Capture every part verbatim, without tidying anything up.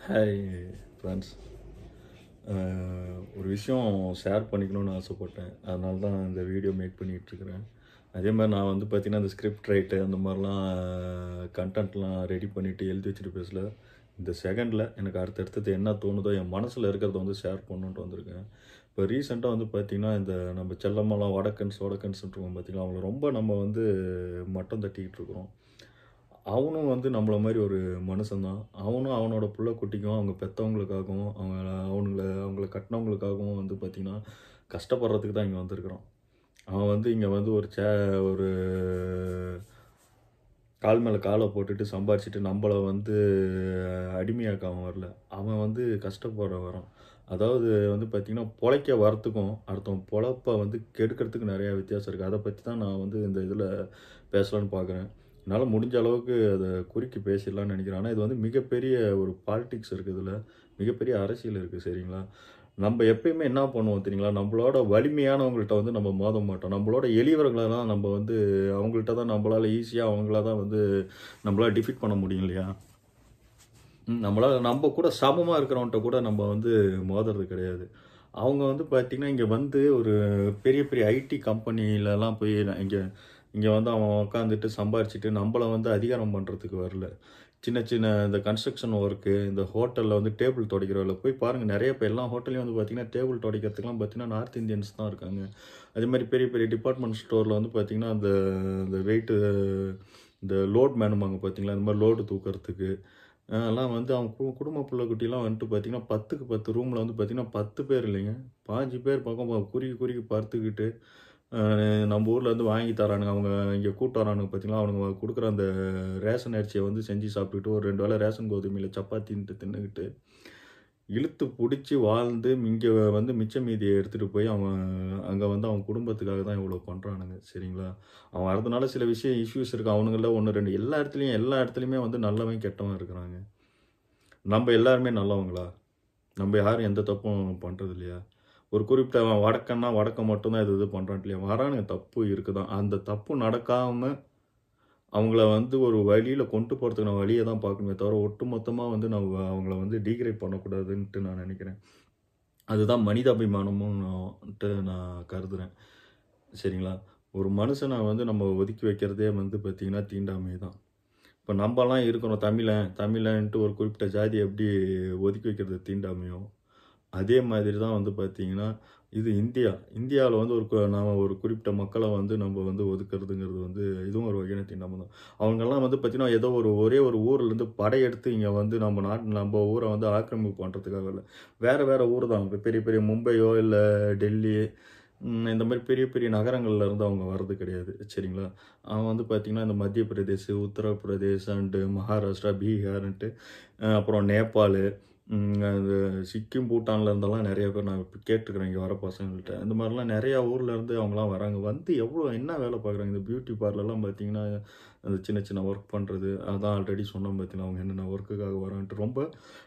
Hi friends. ஒரு விஷயம் share பண்ணிக்கணும்னு ஆசைப்பட்டேன். அதனால தான் இந்த வீடியோ மேக் பண்ணிகிட்ருக்கிறேன். அதே மாதிரி நான் வந்து பார்த்திங்கன்னா அந்த ஸ்கிரிப்ட் ரைட்டு அந்த மாதிரிலாம் கண்டென்ட்லாம் ரெடி பண்ணிவிட்டு எழுதி வச்சுட்டு பேசல. இந்த செகண்டில் எனக்கு அடுத்தடுத்தது என்ன தோணுதோ என் மனசில் இருக்கிறத வந்து ஷேர் பண்ணணுன்ட்டு வந்திருக்கேன். இப்போ ரீசெண்டாக வந்து பார்த்திங்கன்னா இந்த நம்ம செல்லம்மாலாம் வடக்கன்ஸ் வடக்கன்ஸ்ன்றவங்க பார்த்திங்கன்னா அவங்கள ரொம்ப நம்ம வந்து மட்டம் தட்டிக்கிட்டு இருக்கிறோம். அவனும் வந்து நம்மள மாதிரி ஒரு மனுஷன் தான். அவனும் அவனோட புள்ள குட்டிக்கும் அவங்க பெற்றவங்களுக்காகவும் அவங்க அவனுங்கள அவங்கள கட்டினவங்களுக்காகவும் வந்து பார்த்திங்கன்னா கஷ்டப்படுறதுக்கு தான் இங்கே வந்திருக்கிறான். அவன் வந்து இங்கே வந்து ஒரு சே ஒரு கால் மேலே காலை போட்டுட்டு சம்பாரிச்சிட்டு நம்மளை வந்து அடிமையாக்க அவன் வரல. அவன் வந்து கஷ்டப்படுற வரான். அதாவது வந்து பார்த்திங்கன்னா பொழைக்க வரத்துக்கும் அடுத்தவன் பொழப்பை வந்து கெடுக்கிறதுக்கு நிறையா வித்தியாசம் இருக்குது. அதை பற்றி தான் நான் வந்து இந்த இதில் பேசலான்னு பார்க்குறேன். என்னால் முடிஞ்ச அளவுக்கு அதை குறுக்கி பேசிடலான்னு நினைக்கிறேன். ஆனால் இது வந்து மிகப்பெரிய ஒரு பாலிடிக்ஸ் இருக்குது, இதில் மிகப்பெரிய அரசியல் இருக்குது. சரிங்களா? நம்ம எப்பயுமே என்ன பண்ணுவோம் தெரியுங்களா? நம்மளோட வலிமையானவங்கள்ட்ட வந்து நம்ம மோத மாட்டோம். நம்மளோட எளியவர்களெல்லாம் நம்ம வந்து அவங்கள்ட்ட தான் நம்மளால் ஈஸியாக அவங்கள தான் வந்து நம்மளால் டிஃபீட் பண்ண முடியும் இல்லையா? நம்மளால் நம்ம கூட சமமாக இருக்கிறவன்ட்ட கூட நம்ம வந்து மோதுறது கிடையாது. அவங்க வந்து பார்த்திங்கன்னா இங்கே வந்து ஒரு பெரிய பெரிய ஐடி கம்பெனிலலாம் போய் இங்கே இங்கே வந்து அவன் உட்காந்துட்டு சம்பாரிச்சிட்டு நம்மளை வந்து அதிகாரம் பண்ணுறதுக்கு வரல. சின்ன சின்ன இந்த கன்ஸ்ட்ரக்ஷன் ஒர்க்கு, இந்த ஹோட்டலில் வந்து டேபிள் துடைக்கிறவங்கள போய் பாருங்கள். நிறைய இப்போ எல்லா ஹோட்டல்லையும் வந்து பார்த்திங்கன்னா டேபிள் துடைக்கிறதுக்குலாம் பார்த்திங்கன்னா நார்த் இந்தியன்ஸ் தான் இருக்காங்க. அதே மாதிரி பெரிய பெரிய டிபார்ட்மெண்ட் ஸ்டோரில் வந்து பார்த்திங்கன்னா அந்த இந்த வெயிட்டு இந்த லோட் மேனுமாங்க பார்த்திங்களா, இந்த மாதிரி லோடு தூக்கிறதுக்கு எல்லாம் வந்து அவங்க கு குடும்ப பிள்ளை குட்டிலாம் வந்துட்டு பார்த்திங்கன்னா பத்துக்கு பத்து ரூமில் வந்து பார்த்திங்கன்னா பத்து பேர் இல்லைங்க, பாஞ்சு பேர் பக்கம் குறுக்கி குறுக்கி படுத்துக்கிட்டு நம்ம ஊரில் வந்து வாங்கி தரானுங்க. அவங்க இங்கே கூட்டு வரானுங்க பார்த்திங்களா, அவனுங்க கொடுக்குற அந்த ரேஷன் அரிசியை வந்து செஞ்சு சாப்பிட்டுக்கிட்டு ஒரு ரெண்டு வேளை ரேஷன் கோதுமையில் சப்பாத்தின்ட்டு தின்னுக்கிட்டு இழுத்து பிடிச்சி வாழ்ந்து இங்கே வந்து மிச்ச மீதியை எடுத்துகிட்டு போய் அவன் அங்கே வந்து அவன் குடும்பத்துக்காக தான் இவ்வளோ பண்ணுறானுங்க. சரிங்களா? அவன் வரதுனால சில விஷயம் இஷ்யூஸ் இருக்குது. அவனுங்கள ஒன்று ரெண்டு எல்லா இடத்துலையும் எல்லா இடத்துலையுமே வந்து நல்லவன் கெட்டவன் இருக்கிறாங்க. நம்ம எல்லாருமே நல்லவங்களா? நம்ம யாரும் எந்த தப்பும் பண்ணுறது இல்லையா? ஒரு குறிப்பிட்ட அவன் வடக்கன்னா வடக்கம் மட்டும்தான் இது இது பண்ணுறான் இல்லையா? வரானுங்க, தப்பு இருக்குதான். அந்த தப்பு நடக்காமல் அவங்கள வந்து ஒரு வழியில் கொண்டு போகிறதுக்கான வழியை தான் பார்க்கணுமே தவிர ஒட்டு மொத்தமாக வந்து நம்ம அவங்கள வந்து டீக்ரேட் பண்ணக்கூடாதுன்ட்டு நான் நினைக்கிறேன். அதுதான் மனிதாபிமானமும்ட்டு நான் கருதுகிறேன். சரிங்களா? ஒரு மனுஷனை வந்து நம்ம ஒதுக்கி வைக்கிறதே வந்து பார்த்திங்கன்னா தீண்டாமை தான். இப்போ நம்மலாம் இருக்கிறோம் தமிழன் தமிழன்ட்டு ஒரு குறிப்பிட்ட ஜாதி எப்படி ஒதுக்கி வைக்கிறது தீண்டாமையோ, அதே மாதிரி தான் வந்து பார்த்திங்கன்னா இது இந்தியா. இந்தியாவில் வந்து ஒரு நாம் ஒரு குறிப்பிட்ட மக்களை வந்து நம்ம வந்து ஒதுக்குறதுங்கிறது வந்து இதுவும் ஒரு வகையான தீண்டாமை தான். அவங்கெல்லாம் வந்து பார்த்திங்கன்னா ஏதோ ஒரு ஒரே ஒரு ஊர்லேருந்து படையெடுத்து இங்கே வந்து நம்ம நாட்டு நம்ம ஊரை வந்து ஆக்கிரமிப்பு பண்ணுறதுக்காக இல்லை. வேறு வேறு ஊர் தான். இப்போ பெரிய பெரிய மும்பையோ இல்லை டெல்லி இந்த மாதிரி பெரிய பெரிய நகரங்கள்ல இருந்து அவங்க வர்றது கிடையாது. சரிங்களா? அவன் வந்து பார்த்திங்கன்னா இந்த மத்திய பிரதேஷ், உத்தரப்பிரதேஷ் அண்டு மகாராஷ்டிரா, பீகார்ன்ட்டு அப்புறம் நேபாள், அது சிக்கிம், பூட்டானில் இருந்தெல்லாம் நிறைய பேர் நான் இப்போ கேட்டுருக்குறேன் இங்கே வர பசங்கள்கிட்ட. இந்த மாதிரிலாம் நிறையா ஊர்லேருந்து அவங்களாம் வராங்க. வந்து எவ்வளோ என்ன வேலை பார்க்குறாங்க. இந்த பியூட்டி பார்லர்லாம் பார்த்திங்கன்னா அந்த சின்ன சின்ன ஒர்க் பண்ணுறது, அதான் ஆல்ரெடி சொன்னோம் பார்த்திங்கன்னா அவங்க என்னென்ன ஒர்க்குக்காக வரான்ட்டு ரொம்ப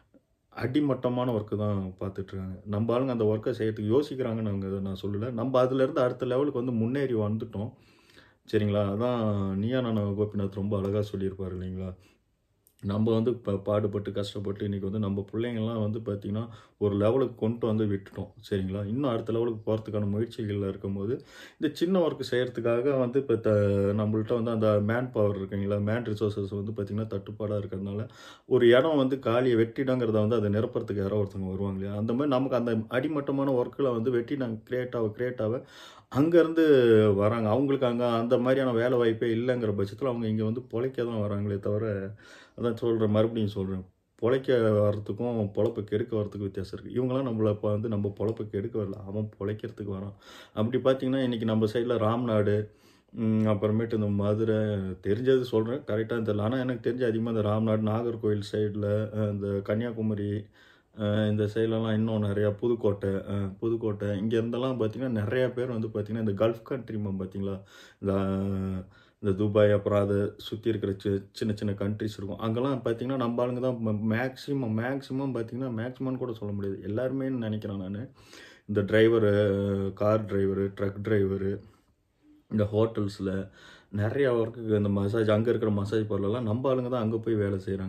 அடிமட்டமான ஒர்க்கு தான் பார்த்துட்ருக்காங்க. நம்ம ஆளுங்க அந்த ஒர்க்கை செய்யறதுக்கு யோசிக்கிறாங்கன்னு அவங்க நான் சொல்லலை. நம்ம அதுலேருந்து அடுத்த லெவலுக்கு வந்து முன்னேறி வந்துட்டோம். சரிங்களா? அதான் நீயா நானா கோபிநாத் ரொம்ப அழகாக சொல்லியிருப்பார் இல்லைங்களா? நம்ம வந்து இப்போ பாடுபட்டு கஷ்டப்பட்டு இன்றைக்கி வந்து நம்ம பிள்ளைங்கள்லாம் வந்து பார்த்திங்கன்னா ஒரு லெவலுக்கு கொண்டு வந்து விட்டுட்டோம். சரிங்களா? இன்னும் அடுத்த லெவலுக்கு போகிறதுக்கான முயற்சிகளில் இருக்கும்போது இந்த சின்ன ஒர்க்கு செய்கிறதுக்காக வந்து இப்போ த நம்மள்ட்ட வந்து அந்த மேன் பவர் இருக்குங்களா, மேன் ரிசோர்ஸஸ் வந்து பார்த்திங்கன்னா தட்டுப்பாடாக இருக்கிறதுனால ஒரு இடம் வந்து காலியை வெட்டிடங்கிறத வந்து அதை நிரப்புறதுக்கு யாரோ ஒருத்தவங்க வருவாங்க இல்லையா? அந்த மாதிரி நமக்கு அந்த அடிமட்டமான ஒர்க்கில் வந்து வெட்டி நாங்கள் க்ரியேட்டாக க்ரியேட்டாக அங்கேருந்து வராங்க. அவங்களுக்கு அங்கே அந்த மாதிரியான வேலை வாய்ப்பே இல்லைங்கிற பட்சத்தில் அவங்க இங்கே வந்து பொழைக்க தான் வராங்களே தவிர, அதான் சொல்கிறேன், மறுபடியும் சொல்கிறேன், பொழைக்க வர்றதுக்கும் பொழப்பை கெடுக்க வரத்துக்கும் வித்தியாசம் இருக்குது. இவங்களாம் நம்மளை இப்போ வந்து நம்ம பொழப்பை கெடுக்க வரல, அவன் பொழைக்கிறதுக்கு வரான். அப்படி பார்த்திங்கன்னா இன்றைக்கி நம்ம சைடில் ராம்நாடு, அப்புறமேட்டு இந்த மதுரை தெரிஞ்சது சொல்கிறேன், கரெக்டாக தெரியல. ஆனால் எனக்கு தெரிஞ்ச அதிகமாக இந்த ராம்நாடு, நாகர்கோவில் சைடில், இந்த கன்னியாகுமரி இந்த சைட்லலாம் இன்னும் நிறையா புதுக்கோட்டை புதுக்கோட்டை இங்கே இருந்தெல்லாம் பார்த்திங்கன்னா நிறையா பேர் வந்து பார்த்திங்கன்னா இந்த கல்ஃப் கண்ட்ரிமா பார்த்திங்களா, இந்த இந்த துபாய் அப்புறம் அதை சுற்றி இருக்கிற சி சின்ன சின்ன கண்ட்ரிஸ் இருக்கும். அங்கெல்லாம் பார்த்திங்கன்னா நம்ம ஆளுங்க தான் மேக்ஸிமம் மேக்ஸிமம் பார்த்திங்கன்னா மேக்ஸிமம்னு கூட சொல்ல முடியாது, எல்லாருமே நினைக்கிறேன் நான். இந்த driver, car driver, truck driver, இந்த ஹோட்டல்ஸில் நிறையா ஒர்க்குக்கு இந்த மசாஜ் அங்கே இருக்கிற மசாஜ் பார்லர்லாம் நம்ம ஆளுங்க தான் அங்கே போய் வேலை செய்கிறாங்க.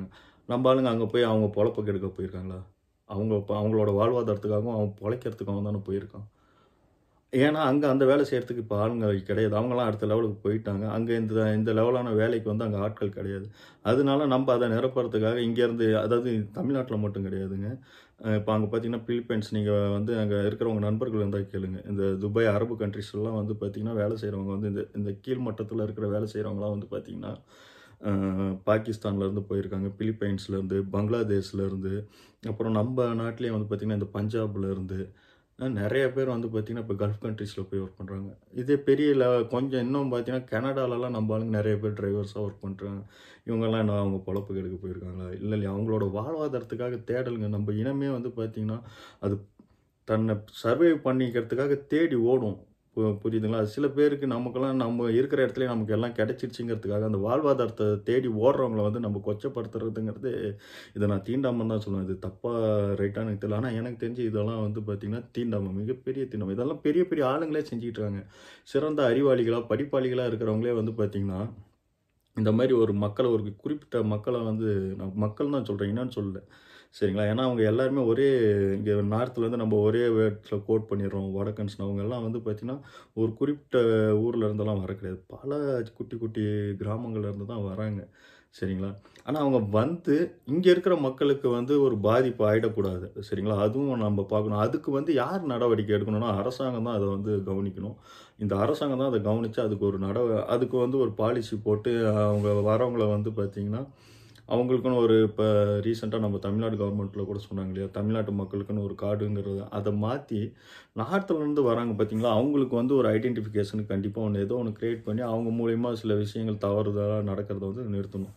நம்ம ஆளுங்க அங்கே போய் அவங்க பொழப்ப கெடுக்க போயிருக்காங்களா? அவங்க இப்போ அவங்களோட வாழ்வாதாரத்துக்காகவும் அவங்க பொழைக்கிறதுக்காகவும் தானே போயிருக்கான். ஏன்னா, அங்க அந்த வேலை செய்றதுக்கு இப்ப ஆளுங்க கிடையாது. அவங்கலாம் அடுத்த லெவலுக்கு போயிட்டாங்க. அங்க இந்த இந்த லெவலான வேலைக்கு வந்து அங்க ஆட்கள் கிடையாது. அதனால நம்ப அத நிரப்புறதுக்காக இங்கேருந்து அதாவது தமிழ்நாட்ல மட்டும் கிடையாதுங்க. அ இப்ப அங்க பார்த்தீங்கன்னா, பிலிப்பைன்ஸ் நீங்க வந்து அங்க இருக்கிறவங்க நண்பர்கள் இருந்தா கேளுங்க. இந்த துபாய், அரபு கண்ட்ரீஸ்லலாம் வந்து பார்த்தீங்கன்னா, வேலை செய்றவங்க வந்து இந்த இந்த கீழ் மட்டத்தில இருக்கிற வேலை செய்றவங்கலாம் வந்து பார்த்தீங்கன்னா, அ பாகிஸ்தான்லேருந்து போயிருக்காங்க. பிலிப்பைன்ஸ்லேருந்து, பங்களாதேஷ்லேருந்து, அப்புறம் நம்ப நாட்டிலேயே வந்து பார்த்தீங்கன்னா, இந்த பஞ்சாப்லேருந்து அ நெறைய பேர் வந்து பார்த்தீங்கன்னா, இப்ப கல்ஃப் கண்ட்ரீஸ்ல போய் ஒர்க் பண்றாங்க. இதே பெரிய லெ கொஞ்சம் இன்னும் பார்த்தீங்கன்னா, கனடாலலாம் நம்ப ஆளுங்க நெறைய பேர் டிரைவர்ஸா ஒர்க் பண்றாங்க. இவங்கலாம் என்ன அவங்க பொழப்பு கெடுக்க போயிருக்காங்களா? இல்ல, இல்ல. அவங்களோட வாழ்வாதாரத்துக்காக தேடலுங்க. நம்ப இனமே வந்து பார்த்தீங்கன்னா, அது தன்னை சர்வைவ் பண்ணிக்கிறதுக்காக தேடி ஓடும். பு புரியுதுங்களா? சில பேருக்கு நமக்கெல்லாம் நம்ம இருக்கிற இடத்துலயே நமக்கு எல்லாம் கிடைச்சிருச்சுங்கிறதுக்காக, அந்த வாழ்வாதாரத்த தேடி ஓடுறவங்கள வந்து நம்ம கொச்சப்படுத்துறதுங்கிறது, இத நான் தீண்டாமைன்னு தான் சொல்லுவேன். இது தப்பா, ரைட்டான்னு எனக்கு தெரியல. ஆனா எனக்கு தெரிஞ்சு இதெல்லாம் வந்து பார்த்தீங்கன்னா, தீண்டாமை. மிகப்பெரிய தீண்டாமை. இதெல்லாம் பெரிய பெரிய ஆளுங்களே செஞ்சுட்டு இருக்காங்க. சிறந்த அறிவாளிகளா, படிப்பாளிகளா இருக்கிறவங்களே வந்து பார்த்தீங்கன்னா, இந்த மாரி ஒரு மக்கள ஒரு குறிப்பிட்ட மக்கள வந்து நான் மக்கள் தான் சொல்றேன். இனம்னு சொல்லல. சரிங்களா? ஏன்னா அவங்க எல்லாருமே ஒரே இங்க நார்த்லேருந்து நம்ம ஒரே வேர்ட்ஸ்ல கோட் பண்ணிடுறோம். வடக்கன்ஸ் அவங்கலாம் வந்து பார்த்தீங்கன்னா, ஒரு குறிப்பிட்ட ஊர்ல இருந்தெல்லாம் வர கிடையாது. பல குட்டி குட்டி கிராமங்கள்ல இருந்து தான் வராங்க. சரிங்களா? ஆனா அவங்க வந்து இங்க இருக்கிற மக்களுக்கு வந்து ஒரு பாதிப்பு ஆயிடக்கூடாது. சரிங்களா? அதுவும் நம்ம பார்க்கணும். அதுக்கு வந்து யார் நடவடிக்கை எடுக்கணும்னா, அரசாங்கம் தான் அத வந்து கவனிக்கணும். இந்த அரசாங்கம் தான் அத கவனிச்சு அதுக்கு ஒரு நடவ அதுக்கு வந்து ஒரு பாலிசி போட்டு அவங்க வரவங்கள வந்து பார்த்தீங்கன்னா, அவங்களுக்குன்னு ஒரு இப்ப ரீசென்ட்டா நம்ம தமிழ்நாடு கவர்மெண்ட்ல கூட சொன்னாங்க இல்லையா? தமிழ்நாட்டு மக்களுக்குன்னு ஒரு கார்டுங்கிறத அத மாத்தி நார்த்லருந்து வராங்க பார்த்தீங்களா? அவங்களுக்கு வந்து ஒரு ஐடென்டிஃபிகேஷன் கண்டிப்பா ஒண்ணு ஏதோ ஒண்ணு கிரியேட் பண்ணி அவங்க மூலியமா சில விஷயங்கள் தவறுதலா நடக்கிறத வந்து நிறுத்தணும்.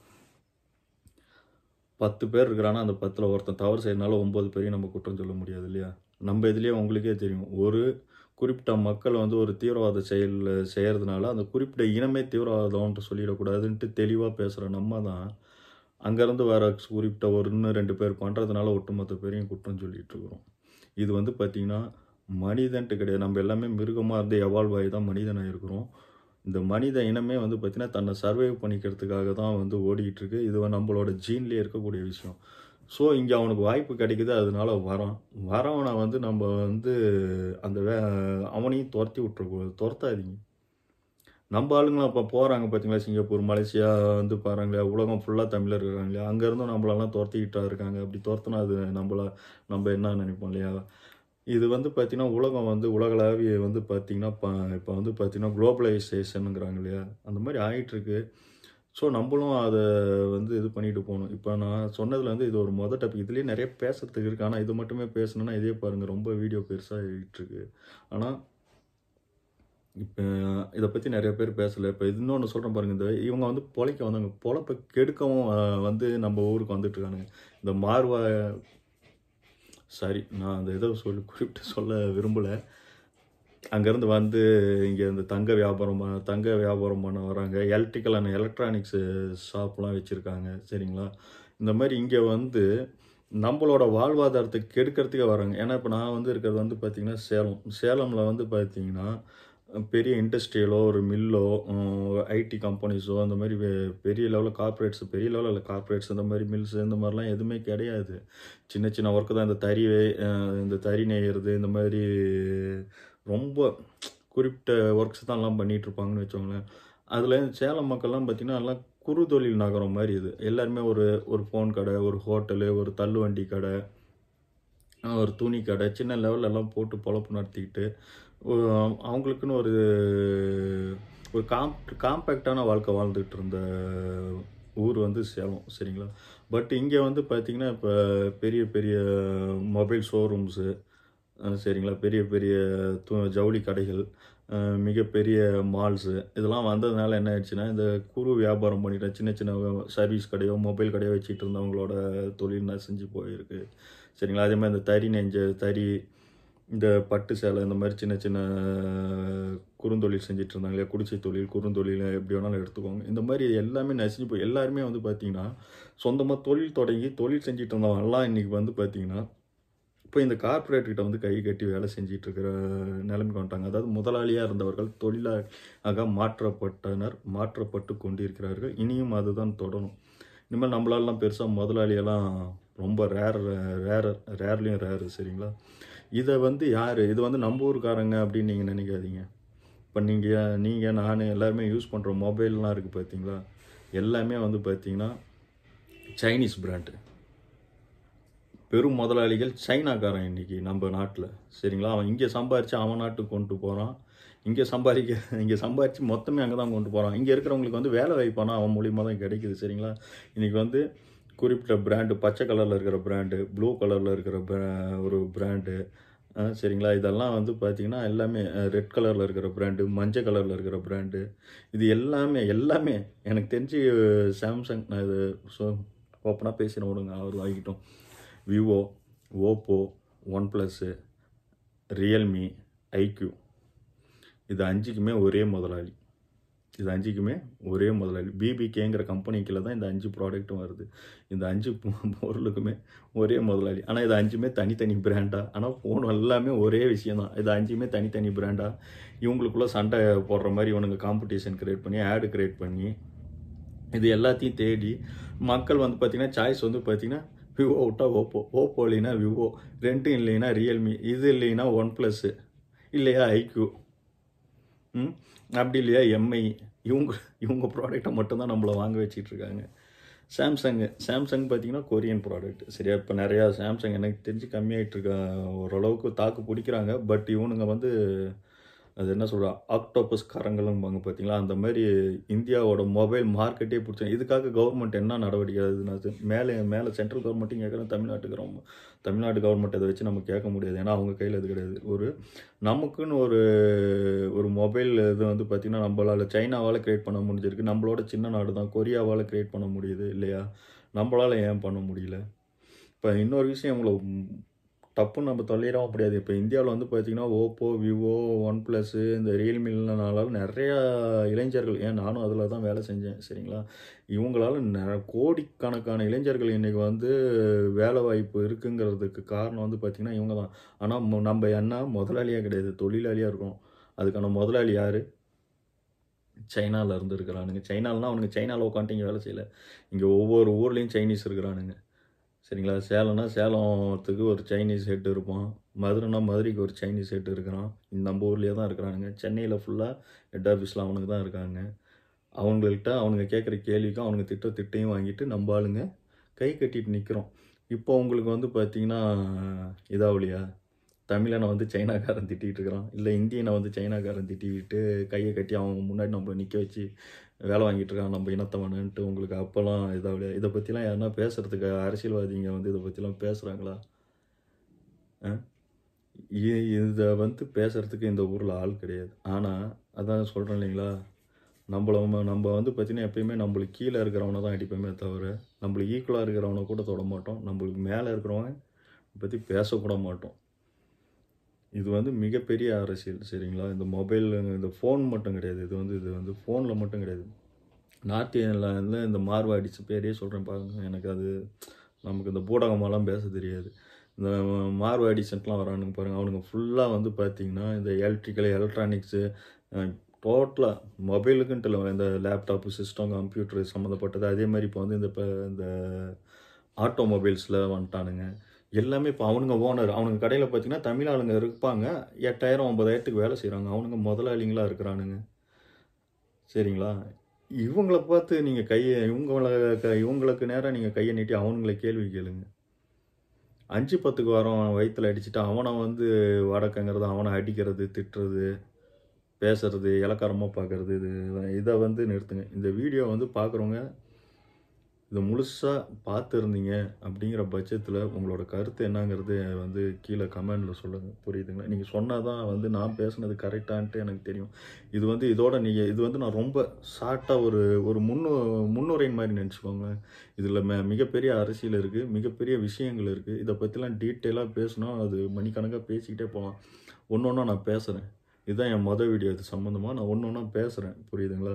பத்து பேர் இருக்கிறான்னா, அந்த பத்துல ஒருத்தன் தவறு செய்றதுனால ஒன்பது பேரையும் நம்ம குற்றம் சொல்ல முடியாது இல்லையா? நம்ம இதுலயே உங்களுக்கே தெரியும். ஒரு குறிப்பிட்ட மக்கள் வந்து ஒரு தீவிரவாத செயல் செய்றதுனால, அந்த குறிப்பிட்ட இனமே தீவிரவாதம்ன்ட்டு சொல்லிடக்கூடாதுன்ட்டு தெளிவா பேசுற நம்ம தான், அங்கருந்து வர குறிப்பிட்ட ஒரு இன்னும் ரெண்டு பேர் பண்றதுனால ஒட்டுமொத்த பேரையும் குற்றம் சொல்லிட்டு இருக்கிறோம். இது வந்து பார்த்தீங்கன்னா, மனிதன்ட்டு கிடையாது. நம்ம எல்லாமே மிருகமா இருந்து எவால்வ் ஆகி தான் மனிதனா இருக்கிறோம். இந்த மனித இனமே வந்து பார்த்தீங்கன்னா, தன்னை சர்வைவ் பண்ணிக்கிறதுக்காக தான் வந்து ஓடிக்கிட்டு இருக்கு. இது நம்மளோட ஜீன்லயே இருக்கக்கூடிய விஷயம். ஸோ, இங்க அவனுக்கு வாய்ப்பு கிடைக்குது. அதனால வரான். வரவன வந்து நம்ம வந்து அந்த வே அவனையும் தொரத்தி விட்டுறக்கூடாது. தொரத்தாதீங்க. நம்ம ஆளுங்களும் அப்ப போறாங்க பார்த்தீங்களா, சிங்கப்பூர், மலேசியா வந்து பாருங்களேன், உலகம் ஃபுல்லா தமிழர் இருக்காங்க இல்லையா? அங்க இருந்தும் நம்மளெல்லாம் தொரத்திக்கிட்டா இருக்காங்க. அப்படி தொரத்துனா அது நம்மள நம்ம என்ன நினைப்போம் இல்லையா? இது வந்து பார்த்தீங்கன்னா, உலகம் வந்து உலகளாவிய வந்து பார்த்தீங்கன்னா, ப இப்ப வந்து பார்த்தீங்கன்னா, குளோபலைசேஷன்ங்கிறாங்க இல்லையா? அந்த மாரி ஆயிட்டுருக்கு. ஸோ, நம்பளும் அத வந்து இது பண்ணிட்டு போணும். இப்ப நான் சொன்னதுல வந்து இது ஒரு மொத டாபிக். இதுலயே நெறைய பேசுறதுக்கு இருக்கு. ஆனா, இது மட்டுமே பேசணும்னா, இதே பாருங்க ரொம்ப வீடியோ பெருசா ஆயிட்டுருக்கு. ஆனா, இப்ப இத பத்தி நெறைய பேர் பேசல. இப்ப இன்னொன்னு சொல்றேன் பாருங்க. இந்த இவங்க வந்து பொழைக்க வந்தவங்க. பொழப்ப கெடுக்கவும் அ வந்து நம்ம ஊருக்கு வந்துட்டு இருக்கானுங்க. இந்த மார்வா சாரி நான் அந்த இத சொல்லி குறிப்பிட்டு சொல்ல விரும்பல. அங்கேருந்து வந்து இங்க இந்த தங்க வியாபாரம் ப தங்க வியாபாரம் பண்ண வராங்க. எலக்ட்ரிக்கல் அண்ட் எலக்ட்ரானிக்ஸ் ஷாப்லாம் வச்சிருக்காங்க. சரிங்களா? இந்த மாரி இங்க வந்து நம்பளோட வாழ்வாதாரத்த கெடுக்கிறதுக்கே வராங்க. ஏன்னா, இப்ப நான் வந்து இருக்கிறது வந்து பார்த்தீங்கன்னா, சேலம். சேலம்ல வந்து பார்த்தீங்கன்னா, பெரிய இண்டஸ்ட்ரியலோ, ஒரு மில்லோ, ம் ஐடி கம்பெனிஸோ அந்த மாரி வெ பெரிய லெவல்ல கார்ப்பரேட்ஸ் பெரிய லெவல்ல இல்ல கார்ப்பரேட்ஸ் இந்த மாரி மில்ஸ் இந்த மாரிலாம் எதுவுமே கிடையாது. சின்ன சின்ன ஒர்க் தான் இந்த தறி அ இந்த தறி நெய்யறது இந்த மாரி ரொம்ப குறிப்பிட்ட ஒர்க்ஸ் தான் எல்லாம் பண்ணிட்டு இருப்பாங்கன்னு வச்சுக்கோங்களேன். அதில சேலம் மக்கள்லாம் பார்த்தீங்கன்னா, எல்லாம் குறுதொழில் நகரம் மாரி இது. எல்லாருமே ஒரு ஒரு ஃபோன் கடை, ஒரு ஹோட்டலு, ஒரு தள்ளுவண்டி கடை, அ ஒரு துணி கடை, சின்ன லெவல்ல எல்லாம் போட்டு பொழப்பு நடத்திக்கிட்டு, ஒரு அவங்களுக்குன்னு ஒரு ஒரு காம்ப் காம்பேக்ட்டான வாழ்க்கை வாழ்ந்துட்டு இருந்த ஊர் வந்து சேலம். சரிங்களா? பட் இங்க வந்து பார்த்தீங்கன்னா, இப்ப பெரிய பெரிய மொபைல் ஷோரூம்ஸு அ சரிங்களா? பெரிய பெரிய து ஜவுளி கடைகள், அ மிகப்பெரிய மால்ஸு இதெல்லாம் வந்ததுனால என்ன ஆயிடுச்சுன்னா, இந்த குறு வியாபாரம் பண்ணிட்டு சின்ன சின்ன சர்வீஸ் கடையோ, மொபைல் கடையோ வச்சுட்டு இருந்தவங்களோட தொழில் நசிஞ்சு போயிருக்கு. சரிங்களா? அதேமாரி இந்த தறி நெஞ்ச தறி, இந்த பட்டு சேலை இந்த மாரி சின்ன சின்ன குறுந்தொழில் செஞ்சுட்டு இருந்தாங்க இல்லையா? குடிசை தொழில், குறுந்தொழில் எப்படி வேணாலும் எடுத்துக்கோங்க. இந்த மாரி எல்லாமே நசிஞ்சு போய் எல்லாருமே வந்து பார்த்தீங்கன்னா, சொந்தமா தொழில் தொடங்கி தொழில் செஞ்சுட்டு இருந்தவன்லாம் இன்னைக்கு வந்து பார்த்தீங்கன்னா இப்போ இந்த கார்ப்பரேட் கிட்ட வந்து கை கட்டி வேலை செஞ்சுட்டு இருக்கிற நிலைமைக்கு வந்துட்டாங்க. அதாவது முதலாளியா இருந்தவர்கள் தொழிலாக மாற்றப்பட்டனர், மாற்றப்பட்டு கொண்டிருக்கிறார்கள். இனியும் அதுதான் தொடரும். இனிமேல் நம்மளாலாம் பெருசாக முதலாளியெல்லாம் ரொம்ப ரேர் ரேர் ரேர்லேயும் ரேரு. சரிங்களா? இதை வந்து யார், இது வந்து நம்ம ஊருக்காரங்க அப்படின்னு நீங்கள் நினைக்காதீங்க. இப்போ நீங்கள் நீங்கள் நான் எல்லாருமே யூஸ் பண்ணுற மொபைல்லாம் இருக்குது பார்த்தீங்களா, எல்லாமே வந்து பார்த்தீங்கன்னா சைனீஸ் பிராண்டு. பெரும் முதலாளிகள் சைனாக்காரன் இன்றைக்கி நம்ம நாட்டில். சரிங்களா? அவன் இங்கே சம்பாரித்து அவன் நாட்டுக்கு கொண்டு போகிறான். இங்கே சம்பாதிக்க இங்கே சம்பாரித்து மொத்தமே அங்கே தான் கொண்டு போகிறான். இங்கே இருக்கிறவங்களுக்கு வந்து வேலை வாய்ப்பானா அவன் மூலியமாக தான் கிடைக்குது. சரிங்களா? இன்றைக்கி வந்து குறிப்பிட்ட பிராண்டு, பச்சை கலரில் இருக்கிற பிராண்டு, ப்ளூ கலரில் இருக்கிற ஒரு பிராண்டு, சரிங்களா, இதெல்லாம் வந்து பார்த்திங்கன்னா எல்லாமே ரெட் கலரில் இருக்கிற பிராண்டு, மஞ்சள் கலரில் இருக்கிற பிராண்டு, இது எல்லாமே எல்லாமே எனக்கு தெரிஞ்சு சாம்சங், நான் இது ஸோ ஓப்பனாக பேசின விடுங்க, அவர் வாங்கிட்டோம். Vivo, Oppo, OnePlus, Realme, iQOO, இது அஞ்சுக்குமே ஒரே முதலாளி. இது அஞ்சுக்குமே ஒரே முதலாளி. பிபிகேங்கிற கம்பெனிக்குள்ள தான் இந்த அஞ்சு ப்ராடக்ட்டும் வருது. இந்த அஞ்சு பொருளுக்குமே ஒரே முதலாளி. ஆனால் இது அஞ்சுமே தனித்தனி பிராண்டாக, ஆனால் ஃபோன் எல்லாமே ஒரே விஷயந்தான். இது அஞ்சுமே தனித்தனி பிராண்டாக இவங்களுக்குள்ளே சண்டை போடுற மாதிரி இவனுங்க காம்படிஷன் க்ரியேட் பண்ணி, ஆடு க்ரியேட் பண்ணி, இது எல்லாத்தையும் தேடி மக்கள் வந்து பார்த்திங்கன்னா சாய்ஸ் வந்து பார்த்திங்கன்னா விவோ விட்டா ஓப்போ, ஓப்போ இல்லைன்னா விவோ, ரெண்டும் இல்லைன்னா ரியல்மி, இது இல்லைன்னா ஒன் ப்ளஸ்ஸு, இல்லையா ஐக்யூ, ம் அப்படி இல்லையா எம்ஐ, இவங்க இவங்க ப்ராடக்டை மட்டும்தான் நம்மளை வாங்க வச்சிட்ருக்காங்க. சாம்சங்கு சாம்சங் பார்த்திங்கன்னா கொரியன் ப்ராடக்ட். சரியா? இப்போ நிறையா சாம்சங் எனக்கு தெரிஞ்சு கம்மியாகிட்டுருக்க, ஓரளவுக்கு தாக்கு பிடிக்கிறாங்க. பட் இவனுங்க வந்து அது என்ன சொல்கிறா, ஆக்டோபஸ் கரங்களும்பாங்க பார்த்தீங்களா, அந்த மாதிரி இந்தியாவோட மொபைல் மார்க்கெட்டே பிடிச்சாங்க. இதுக்காக கவர்மெண்ட் என்ன நடவடிக்கை அதுனா, மேலே மேலே சென்ட்ரல் கவர்மெண்ட்டையும் கேட்குறோம், தமிழ்நாட்டுக்கு ரொம்ப தமிழ்நாடு கவர்மெண்ட் அதை வச்சு நம்ம கேட்க முடியாது. ஏன்னா அவங்க கையில் இது கிடையாது. ஒரு நமக்குன்னு ஒரு ஒரு மொபைல் இது வந்து பார்த்திங்கன்னா நம்மளால் சைனாவால் க்ரியேட் பண்ண முடிஞ்சிருக்கு. நம்மளோட சின்ன நாடு தான், கொரியாவால் க்ரியேட் பண்ண முடியுது இல்லையா? நம்மளால் ஏன் பண்ண முடியல? இப்போ இன்னொரு விஷயம் இவங்களை தப்புன்னு நம்ம சொல்லிடவும் முடியாது. இப்போ இந்தியாவில் வந்து பார்த்திங்கன்னா ஓப்போ, விவோ, ஒன் ப்ளஸ்ஸு, இந்த ரியல்மினால நிறையா இளைஞர்கள், ஏன் நானும் அதில் தான் வேலை செஞ்சேன். சரிங்களா? இவங்களால ந கோடிக்கணக்கான இளைஞர்கள் இன்றைக்கி வந்து வேலை வாய்ப்பு இருக்குங்கிறதுக்கு காரணம் வந்து பார்த்திங்கன்னா இவங்க தான். ஆனால் நம்ம என்ன முதலாளியாக கிடையாது, தொழிலாளியாக இருக்கோம். அதுக்கான முதலாளி யார்? சைனாவில் இருந்து இருக்கிறானுங்க. சைனாலனால் அவனுங்க சைனாவில் உட்காந்துட்டு இங்கே வேலை செய்யலை. இங்கே ஒவ்வொரு ஊர்லேயும் சைனீஸ் இருக்கிறானுங்க. சரிங்களா? சேலம்னா சேலத்துக்கு ஒரு சைனீஸ் ஹெட் இருப்பான், மதுரைனா மதுரைக்கு ஒரு சைனீஸ் ஹெட் இருக்கிறான். இந்த நம்ம ஊர்லேயே தான் இருக்கிறானுங்க. சென்னையில் ஃபுல்லாக ஹெட் ஆஃபீஸில் அவனுக்கு தான் இருக்காங்க. அவங்கள்ட்ட அவனுங்க கேட்குற கேள்விக்கும் அவனுங்க திட்ட திட்டையும் வாங்கிட்டு நம்ம ஆளுங்க கை கட்டிட்டு நிற்கிறோம். இப்போ உங்களுக்கு வந்து பார்த்திங்கன்னா இதாவலியா, தமிழனை வந்து சைனாக்காரன் திட்டிகிட்டு இருக்கிறான், இல்லை இந்தியனை வந்து சைனாக்காரன் திட்டிக்கிட்டு கையை கட்டி அவங்க முன்னாடி நம்ம நிற்க வச்சு வேலை வாங்கிட்டு இருக்காங்க நம்ம இனத்தவனுன்ட்டு உங்களுக்கு அப்போல்லாம் இதாகலையா? இதை பற்றிலாம் யாருன்னா பேசுகிறதுக்கு அரசியல்வாதிங்க வந்து இதை பற்றிலாம் பேசுகிறாங்களா? இதை வந்து பேசுகிறதுக்கு இந்த ஊரில் ஆள் கிடையாது. ஆனால் அதான் சொல்கிறேன் இல்லைங்களா, நம்மள நம்ம வந்து பார்த்திங்கன்னா எப்பயுமே நம்மளுக்கு கீழே இருக்கிறவனை தான் அடிப்போமே தவிர நம்மளுக்கு ஈக்குவலாக இருக்கிறவனை கூட தொட மாட்டோம். நம்மளுக்கு மேலே இருக்கிறவன் பற்றி பேசக்கூட மாட்டோம். இது வந்து மிகப்பெரிய அரசியல். சரிங்களா? இந்த மொபைல், இந்த ஃபோன் மட்டும் கிடையாது, இது வந்து இது வந்து ஃபோனில் மட்டும் கிடையாது. நார்த் இந்தியாவில் இந்த மார்வாடிச்சு பேரே சொல்கிறேன் பாருங்க, எனக்கு அது நமக்கு இந்த பூடகமாலாம் பேச தெரியாது. இந்த மார்வாடிசன்ட்லாம் வரானுங்க பாருங்கள், அவனுங்க ஃபுல்லாக வந்து பார்த்திங்கன்னா இந்த எலக்ட்ரிக்கல் எலக்ட்ரானிக்ஸு டோட்டலாக மொபைலுக்குன்ட்டு இல்லை, இந்த லேப்டாப்பு, சிஸ்டம், கம்ப்யூட்டரு சம்மந்தப்பட்டது. அதே மாதிரி இப்போ வந்து இந்த இப்போ இந்த ஆட்டோமொபைல்ஸில் வந்துட்டானுங்க எல்லாமே. இப்போ அவனுங்க ஓனர், அவனுங்க கடையில் பார்த்திங்கன்னா தமிழ் ஆளுங்க இருப்பாங்க, எட்டாயிரம் ஒம்பதாயிரத்துக்கு வேலை செய்கிறாங்க. அவனுங்க முதலாளிங்களாக இருக்கிறானுங்க. சரிங்களா? இவங்கள பார்த்து நீங்கள் கையை இவங்கள க இவங்களுக்கு நேரம் நீங்கள் கையை நீட்டி அவனுங்களை கேள்வி கேளுங்க. அஞ்சு பத்துக்கு வாரம் வயிற்றில் அடிச்சுட்டு அவனை வந்து வடக்கங்கிறது, அவனை அடிக்கிறது, திட்டுறது, பேசுறது, இலக்காரமாக பார்க்குறது, இது இதை வந்து நிறுத்துங்க. இந்த வீடியோ வந்து பார்க்குறவங்க இதை முழுசாக பார்த்துருந்தீங்க அப்படிங்கிற பட்சத்தில் உங்களோட கருத்து என்னங்கிறது வந்து கீழே கமெண்டில் சொல்லுங்கள். புரியுதுங்களா? நீங்கள் சொன்னால் தான் வந்து நான் பேசுனது கரெக்டான்ட்டு எனக்கு தெரியும். இது வந்து இதோட நீங்கள் இது வந்து நான் ரொம்ப ஷார்ட்டாக ஒரு ஒரு முன்னு முன்னுரையின் மாதிரி நினச்சிக்கோங்க. இதில் மெ மிகப்பெரிய அரசியல் இருக்குது, மிகப்பெரிய விஷயங்கள் இருக்குது. இதை பற்றிலாம் டீட்டெயிலாக பேசணும், அது மணிக்கணக்காக பேசிக்கிட்டே போகலாம். ஒன்று ஒன்றா நான் பேசுகிறேன். இதுதான் என் மொதல் வீடியோ, இது சம்மந்தமாக நான் ஒன்று ஒன்றா பேசுகிறேன். புரியுதுங்களா?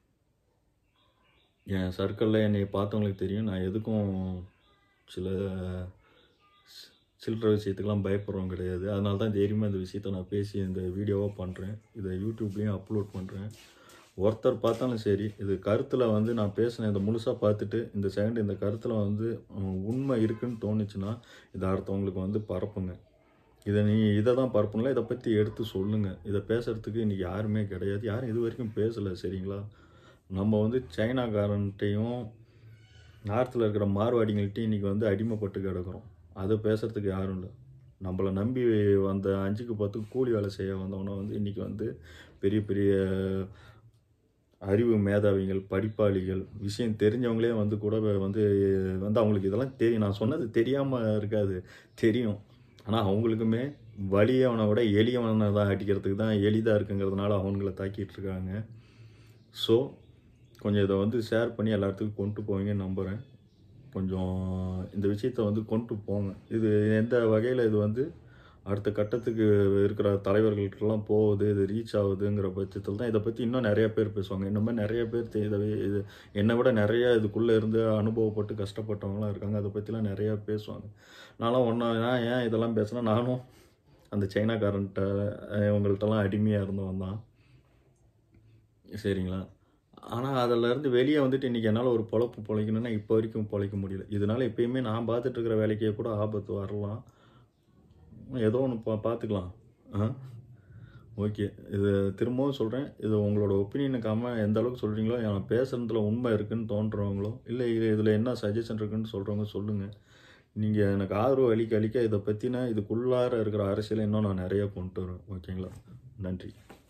என் சர்க்கிளில் என்னை பார்த்தவங்களுக்கு தெரியும், நான் எதுக்கும் சில சில்லற விஷயத்துக்கெலாம் பயப்படுறோம் கிடையாது. அதனால தான் தைரியமாக இந்த விஷயத்த நான் பேசி இந்த வீடியோவாக பண்ணுறேன். இதை யூடியூப்லேயும் அப்லோட் பண்ணுறேன். ஒருத்தர் பார்த்தாலும் சரி, இது கருத்துல வந்து நான் பேசின இத முழுசா பார்த்துட்டு, இந்த செகண்ட் இந்த கருத்துல வந்து ம் உண்மை இருக்குன்னு தோணுச்சுன்னா, இத அடுத்தவங்களுக்கு வந்து பரப்புங்க. இத நீ இத தான் பரப்பணும்ல, இத பத்தி எடுத்து சொல்லுங்க. இத பேசுறதுக்கு இன்னைக்கு யாருமே கிடையாது. யாரும் இதுவரைக்கும் பேசல சரிங்களா? நம்ம வந்து சைனாக்காரன்ட்டயும், நார்த்ல இருக்கிற மார்வாடிங்கள்ட்டயும் இன்னைக்கு வந்து அடிமைப்பட்டு கிடக்குறோம். அத பேசுறதுக்கு யாரும் இல்ல. நம்மள நம்பி வந்த ஐந்துக்கு பத்து கூலி வேலை செய்ய வந்தவன வந்து இன்னைக்கு வந்து பெரிய பெரிய அறிவு மேதாவிகள், படிப்பாளிகள், விஷயம் தெரிஞ்சவங்களே வந்து கூட வந்து வந்து அவங்களுக்கு இதெல்லாம் தெரியும். நான் சொன்னது தெரியாம இருக்காது. தெரியும். ஆனா அவங்களுக்குமே வலியவன விட எளியவன தான் அடிக்கிறதுக்கு தான் எளிதா இருக்குங்கிறதுனால அவங்கள தாக்கிட்டு இருக்காங்க. ஸோ கொஞ்சம் இத வந்து ஷேர் பண்ணி எல்லா இடத்துக்கும் கொண்டு போவீங்கன்னு நம்புறேன். கொஞ்சம் இந்த விஷயத்த வந்து கொண்டு போங்க. இது எந்த வகையில இது வந்து அடுத்த கட்டத்துக்கு இருக்கிற தலைவர்கள்ட்டலாம் போகுது, இது ரீச் ஆகுதுங்கிற பட்சத்தில தான் இத பத்தி இன்னும் நெறைய பேர் பேசுவாங்க. இந்த மாரி நெறைய பேர் தெ இத இது என்ன விட நெறைய இதுக்குள்ள இருந்து அனுபவப்பட்டு கஷ்டப்பட்டவங்கலாம் இருக்காங்க. அத பத்திலாம் நெறையா பேசுவாங்க. நான்லாம் ஒண்ணா நான் ஏன் இதெல்லாம் பேசுனேன், நானும் அந்த சைனாக்காரன்ட்ட அ இவங்கள்ட்டலாம் அடிமையா இருந்தவன் தான். சரிங்களா? ஆனா அதிலருந்து வெளிய வந்துட்டு இன்னைக்கு என்னால ஒரு பொழப்பு பொழைக்கணும்னா, இப்போ வரைக்கும் பொழைக்க முடியல. இதனால எப்பயுமே நான் பார்த்துட்டு இருக்கிற வேலைக்கே கூட ஆபத்து வரலாம். ஏதோ ஒண்ணு பா பார்த்துக்கலாம். ஆ. ஓகே. இது திரும்பவும் சொல்றேன். இது உங்களோட ஒப்பீனியனுக்காம எந்த அளவுக்கு சொல்றீங்களோ, நான் பேசுனதுல உண்மை இருக்குன்னு தோன்றவங்களோ, இல்ல இது இதில என்ன சஜஷன் இருக்குன்னு சொல்றவங்க சொல்லுங்க. நீங்க எனக்கு ஆதரவு அளிக்க அளிக்க இத பத்தின இதுக்குள்ளார இருக்கிற அரசியல இன்னும் நான் நெறைய கொண்டு வருவேன். ஓகேங்களா? நன்றி.